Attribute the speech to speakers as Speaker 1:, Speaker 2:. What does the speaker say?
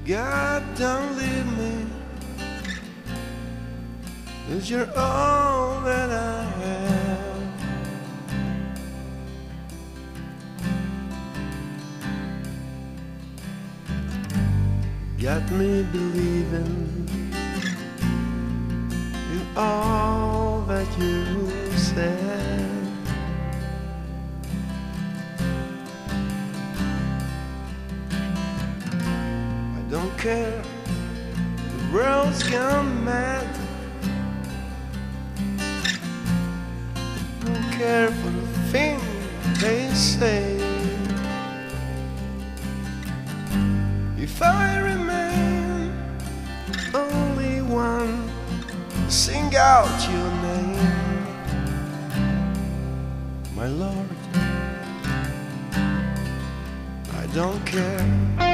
Speaker 1: God, don't leave me, 'cause you're all that I have. Got me believing in all that you said. I don't care, the world's gone mad. Don't care for the thing they say. If I remain only one, sing out your name, my Lord. I don't care.